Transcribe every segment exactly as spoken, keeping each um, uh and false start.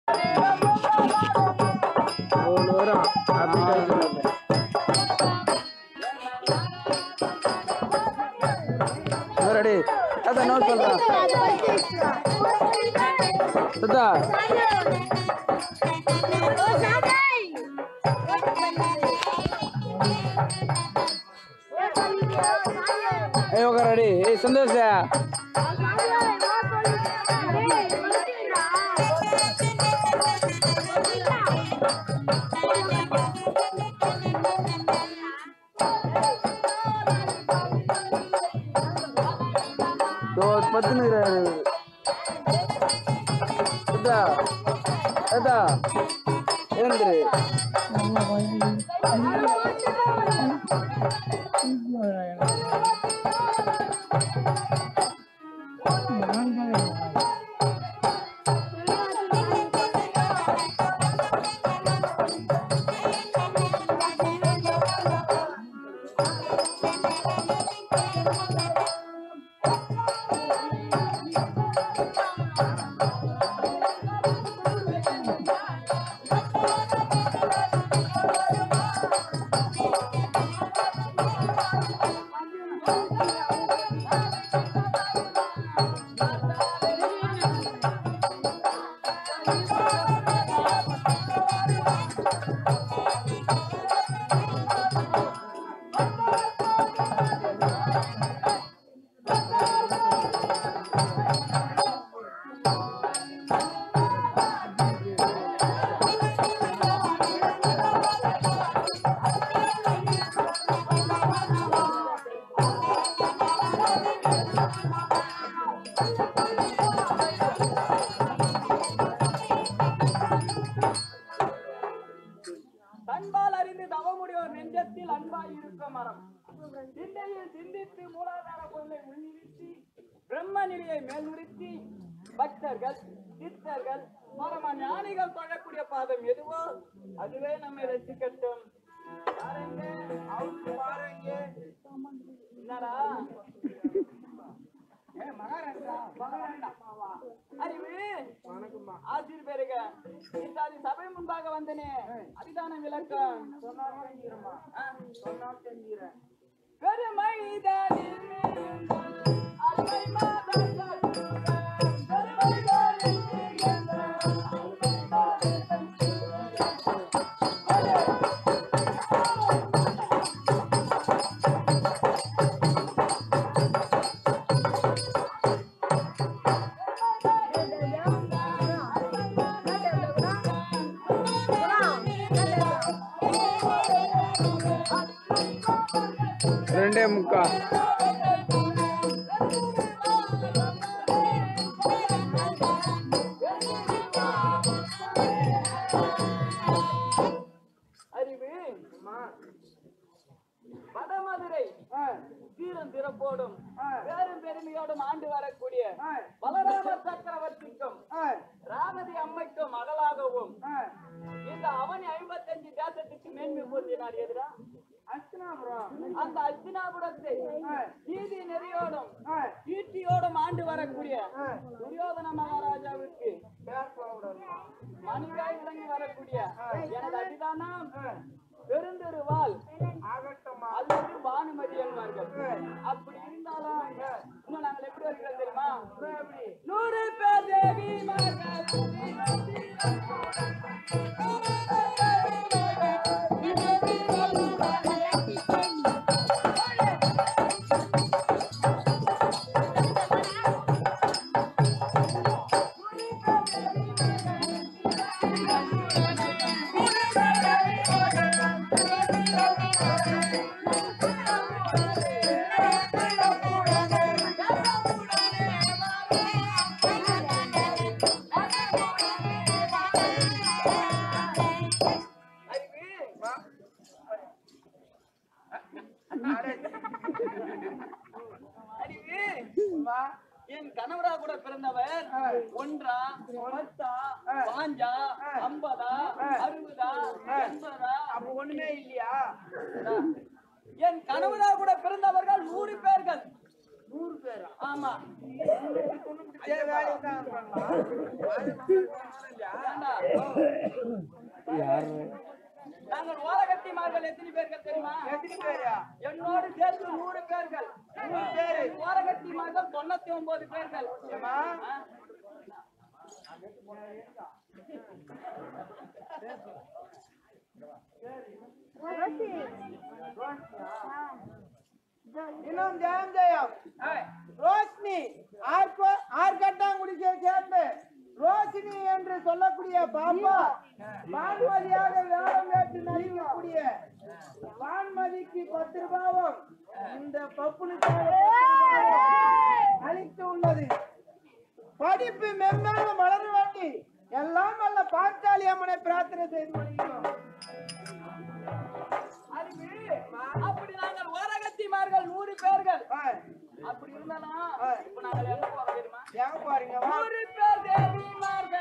ready ada no solra sada ayo ready hey sandesh ya பத்துன்னு எழுந்துரு அதுவே நம்ம ரசிக்கட்டும். என்னடா ஆசிரியர் பேருங்க சபை முன்பாக வந்தனே அதுதான விளக்கம் பெருமை ரெண்டே முக்கா அறிவு வடமதுரை தீரம் திறப்போடும் பேரும் பெருமையோடும் ஆண்டு வரக்கூடிய பலராம சக்கரவர்த்திக்கும் ராமதி அம்மைக்கும் மகளாகவும் இந்த அவனி ஐம்பத்தி அஞ்சு தேசத்துக்கு மேன்மை பொருந்தினார் எதிரா அந்த அஸ்தினாபுரத்தை நீதி நெறியோடும் கீர்த்தியோடும் ஆண்டு வரக்கூடிய துரியோதன மகாராஜாவிற்கு மணிகாய் விளங்கி வரக்கூடிய எனது அடிதானம் பெருந்தெருவால் அல்லது பானுமதி என்பார்கள். அப்படி இருந்தாலும் இன்னும் நாங்கள் எப்படி வருகிறோம் தெரியுமா? நூறு பேர் தேவி என் கணவரா கூட பிறந்தவர் ஒன்றா பத்தா பாஞ்சா ஐம்பதா அறுபதா எண்பதா அப்ப ஒண்ணுமே இல்லையா? என் கணவரா கூட பிறந்தவர்கள் நூறு பேர்கள். நூறு பேரா? ஆமா. நாங்கள் ஓரகத்திமார்கள் எத்தனை பேர்கள் தெரியுமா? எத்தனை பேரா? என்னோடு சேர்த்து நூறு பேர்கள். ஓரகத்திமார்கள் தொண்ணூத்தி ஒன்பது பேர்கள். இன்னும் ஜெயம் ஜெயம் ரோஷினி ஆர்கட்டாங்குடியை சேர்ந்து ரோஷினி என்று சொல்லக்கூடிய பாப்பா வான்மதியாக வேடம் ஏற்று நடிக்கக்கூடிய வான்மதிக்கு பத்து ரூபாவும் இந்த பப்புனுக்காக அளித்து உள்ளது. படிப்பு மென்மேலும் மலர வேண்டி எல்லாம் நல்ல பாஞ்சாலி அம்மனை பிரார்த்தனை செய்து கொள்கிறோம். அப்படி நாங்கள் ஓரகத்திமார்கள் நூறு பேர்கள். அப்படி இருந்தாலும் இப்ப நாங்கள் எங்க போறோம் தெரியுமா? எங்க போறீங்க? நூறு பேர் தேவிமார்கள்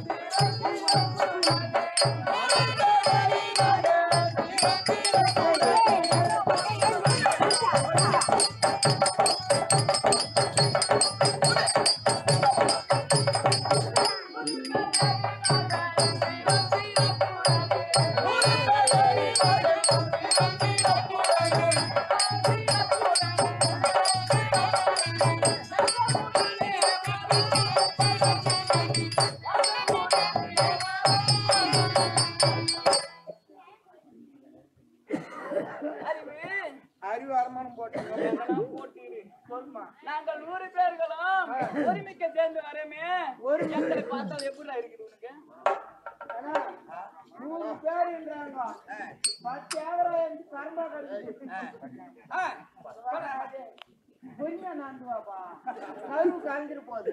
அறிவு அரமானம் போட்டு நாங்கள் நூறு பேர்களும் ஒருமிக்க சேர்ந்து வரமே. ஒரு எங்களை பார்த்தால் எப்படி இருக்குது உனக்கு? நூறு பேருன்றாங்க. பத்து ஏக்கராய் கரும்பா கருது கொஞ்சம் நான்குவாப்பா கருவு காய்ஞ்சிட்டு போகுது.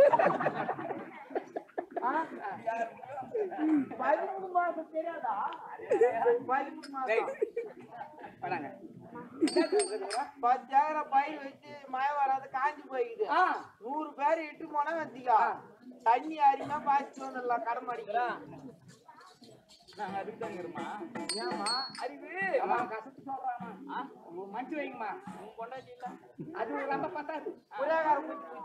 பதிமூணு மாசம் தெரியாதா? பதிமூணு மாசம் பத்து ஏக்கரை பயிர் வச்சு மழை வராது காஞ்சி போயிடுது. நூறு பேர் இட்டு போனா வச்சுக்கா தண்ணி அரிமா பாய்ச்சி வந்துடலாம். கடன் அடிக்கலாம். நாங்க அதுக்கு தான் இருமா. ஏமா அறிவு கசத்து சொல்றாமா? மஞ்சு வைங்கம்மா. உன் கொண்டாட்டி இல்ல அது ரொம்ப பத்தாது. புரியாகாரம்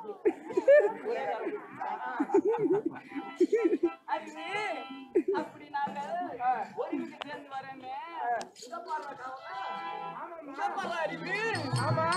அறிவு அப்படி நாங்க ஒருமிக்க சேர்ந்து வரேமே. அறிவு ஆமா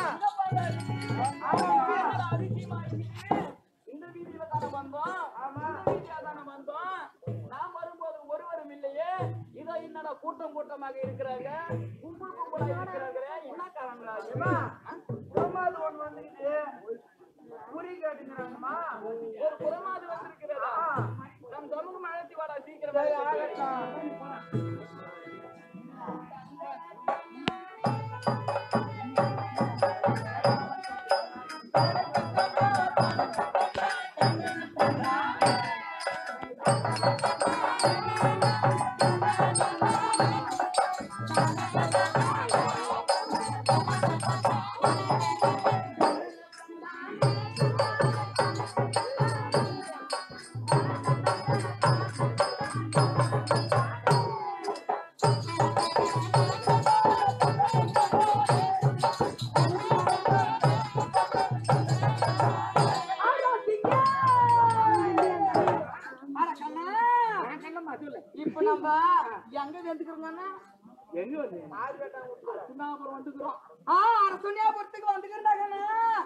அதிகமா இந்த வீதியில தானே வந்தோம். இந்த வீதியில தானே வந்தோம். நாம் வரும்போது ஒருவரும் இல்லையே. இதோ என்னடா கூட்டம் கூட்டமாக இருக்கிறாங்க, கும்பல் கும்பலாக இருக்கிறாங்களே, என்ன காரணங்களா? புறமாது ஒண்ணு வந்துக்கிட்டு குறி கேட்டுக்கிறாங்கம்மா. ஒரு புறமாது வந்திருக்கிறதா? நம் சமூகம் அழைச்சி வாடா சீக்கிரம். இப்ப நம்ம எங்க வந்துக்கிறோம்னா எங்க வந்து சுண்ணாபுரம் வந்துக்கிறோம். ஆ சுண்ணாபுரத்துக்கு வந்துக்கிறோம்.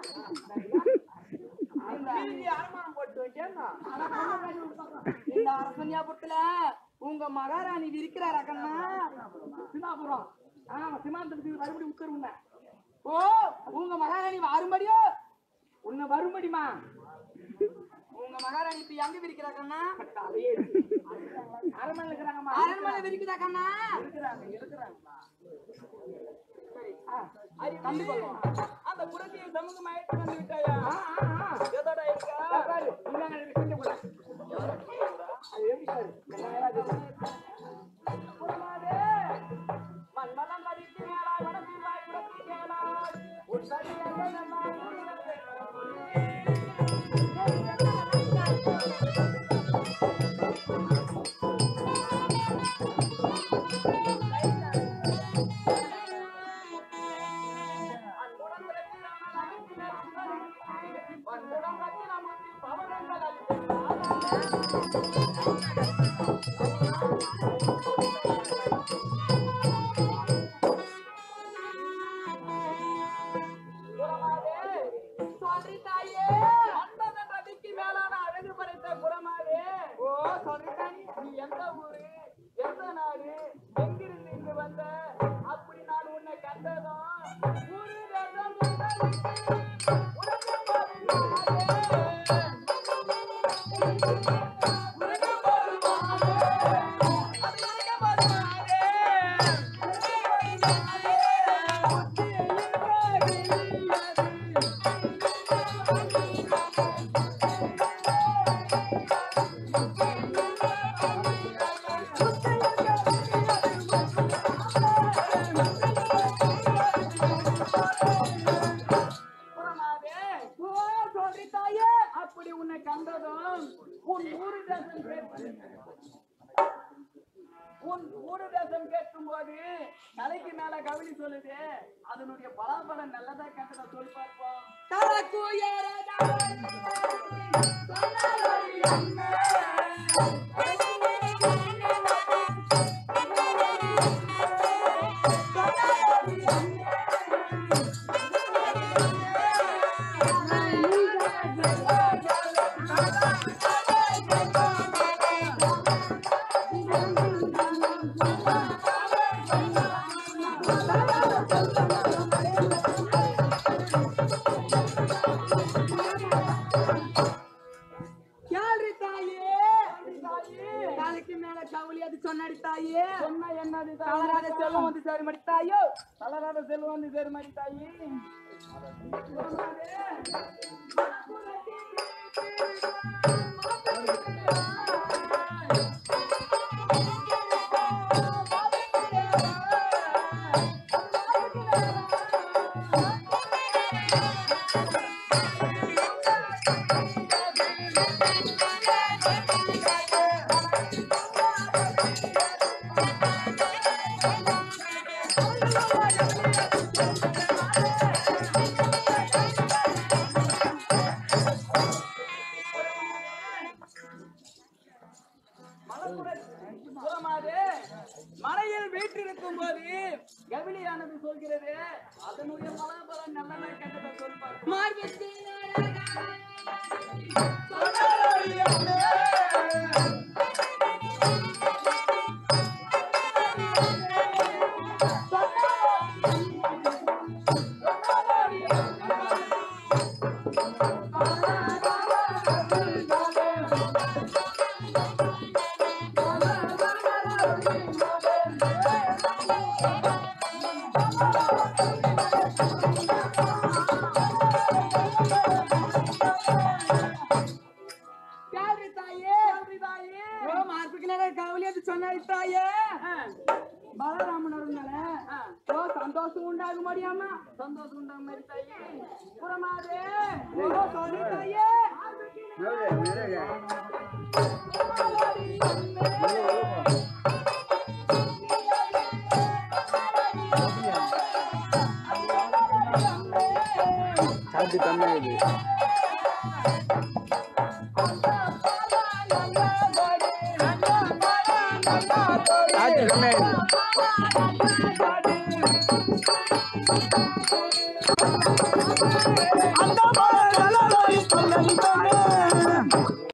அரமானம் போட்டு வைக்கா இந்த அரசன்யாபுரத்துல உங்க மகாராணி இருக்கிறாரா கண்ணா? சின்னாபுரம் சிமாந்தத்துக்கு மறுபடி உத்தரவுங்க. ஓ உங்க மகாராணி வரும்படியோ உன்னை வரும்படிமா? உங்க மகாராணி இப்ப எங்க விரிக்கிறா கண்ணா? அரண்மனை இருக்கிறாங்கம்மா. அரண்மனை விரிக்குதா கண்ணா? இருக்கிறாங்க இருக்கிறாங்கம்மா. அந்த குடத்தையை சமூகம் ஆயிட்டு வந்து விட்டாயா? எதோட இருக்கா? மண்மலம் மதிக்கு மேலாய் வடசீராய் விடத்தி மேலாய் உன் பவனங்கள் மன்னன் ரதிக்கு மேலான அழகு படைத்த புறமாவே ஓ சொல்றேன் நீ எந்த ஊரு எந்த நாடு எங்கிருந்து இங்கு வந்த அப்படி நான் உன்னை கண்டதும் ஊரு தேசம் உனக்கு அப்படி உன்னை கண்டதும் உன் ஊரு தேசம் உன் ஊரு தேசம் கேட்கும் போது தலைக்கு மேல கவினி சொல்லுது அதனுடைய பலாபலம் நல்லதா கண்டதா சொல்லி பார்ப்போம். சொன்ன என்னது தளராத செல்வம் வந்து சேரு மடி தாயோ தளராத செல்வம் வந்து சேரு மடி தாயி மலையில் வீற்றிருக்கும் போது கவினியானது சொல்கிறது அதனுடைய பலாபலம் நல்லதை கண்டதை சொல்வார். சந்தோஷம் உண்டாக முடியாமா சந்தோஷம் உண்டாக மாதிரி தாயே புறமாதே தாயே அது கம்மியாகுது அது கம்மியாகுது